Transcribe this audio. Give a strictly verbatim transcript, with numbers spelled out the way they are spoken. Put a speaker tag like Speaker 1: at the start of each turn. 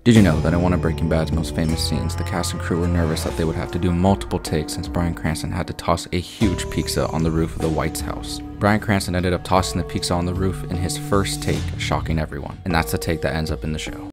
Speaker 1: Did you know that in one of Breaking Bad's most famous scenes, the cast and crew were nervous that they would have to do multiple takes since Bryan Cranston had to toss a huge pizza on the roof of the White's house. Bryan Cranston ended up tossing the pizza on the roof in his first take, shocking everyone. And that's the take that ends up in the show.